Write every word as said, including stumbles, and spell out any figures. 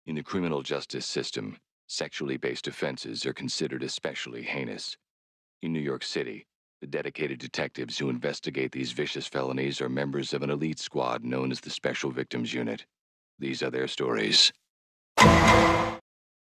In the criminal justice system, sexually based offenses are considered especially heinous. In New York City, the dedicated detectives who investigate these vicious felonies are members of an elite squad known as the Special Victims Unit. These are their stories.